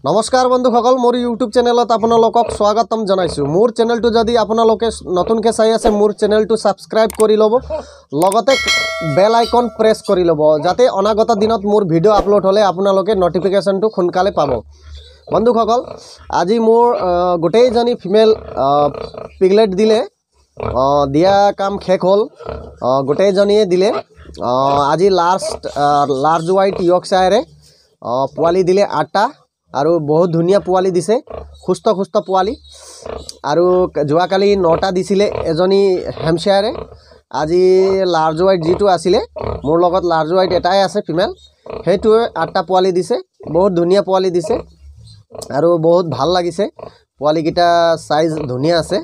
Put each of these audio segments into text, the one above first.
নমস্কাৰ বন্ধুসকল, মোৰ ইউটিউব চেনেলত আপোনালোকক স্বাগতম জনাইছোঁ। মোৰ চেনেলটো যদি আপোনালোকে নতুনকৈ চাই আছে, মোৰ চেনেলটো ছাবস্ক্ৰাইব কৰি ল'ব, লগতে বেল আইকন প্ৰেছ কৰি ল'ব, যাতে অনাগত দিনত মোৰ ভিডিঅ' আপলোড হ'লে আপোনালোকে নটিফিকেশ্যনটো সোনকালে পাব। বন্ধুসকল, আজি মোৰ গোটেইজনী ফিমেল পিগলেট দিলে, দিয়া কাম শেষ হ'ল, গোটেইজনীয়ে দিলে। আজি লাৰ্জ হোৱাইট ইয়ৰ্কশ্বায়াৰে পোৱালি দিলে 8টা আৰু বহুত ধুনীয়া পোৱালি দিছে, সুস্থ পোৱালি। আৰু যোৱাকালি 9টা দিছিলে এজনী হেম্পশ্বায়াৰে। আজি লাৰ্জ হোৱাইট যিটো আছিলে, মোৰ লগত লাৰ্জ হোৱাইট এটাই আছে ফিমেল, সেইটোৱে 8টা পোৱালি দিছে, বহুত ধুনীয়া পোৱালি দিছে আৰু বহুত ভাল লাগিছে। পোৱালিকেইটা চাইজ ধুনীয়া আছে।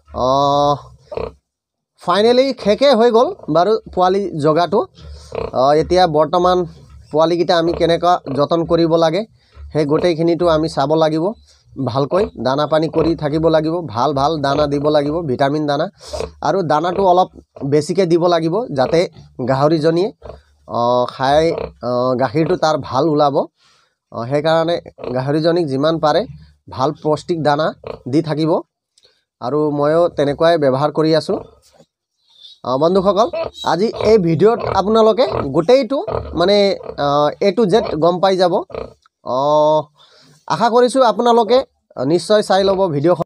ফাইনেলি শেষে হৈ গ'ল বাৰু পোৱালি জগাটো। এতিয়া বৰ্তমান পোৱালিকেইটা আমি কেনেকুৱা যতন কৰিব লাগে সেই গোটেইখিনিটো আমি চাব লাগিব। ভালকৈ দানা পানী কৰি থাকিব লাগিব, ভাল দানা দিব লাগিব, ভিটামিন দানা। আৰু দানাটো অলপ বেছিকৈ দিব লাগিব, যাতে গাহৰিজনীয়ে খাই গাখীৰটো তাৰ ভাল ওলাব। সেইকাৰণে গাহৰিজনীক যিমান পাৰে ভাল পৌষ্টিক দানা দি থাকিব, আৰু ময়ো তেনেকুৱাই ব্যৱহাৰ কৰি আছোঁ। বন্ধুসকল, আজি এই ভিডিঅ'ত আপোনালোকে গোটেইটো মানে A to Z গম পাই যাব। আশা কৰিছোঁ আপোনালোকে নিশ্চয় চাই ল'ব ভিডিঅ'খন।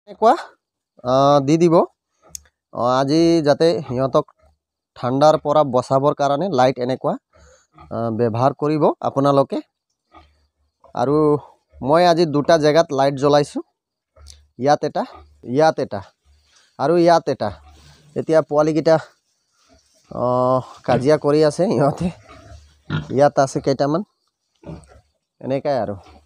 এনেকুৱা দি দিব আজি যাতে সিহঁতক ঠাণ্ডাৰ পৰা বচাবৰ কাৰণে লাইট এনেকুৱা ব্যৱহাৰ কৰিব আপোনালোকে আৰু মই আজি দুটা জেগাত লাইট জ্বলাইছোঁ ইয়াত এটা আৰু ইয়াত এটা এতিয়া পোৱালিকেইটা কাজিয়া কৰি আছে ইহঁতে ইয়াত আছে কেইটামান এনেকাই আৰু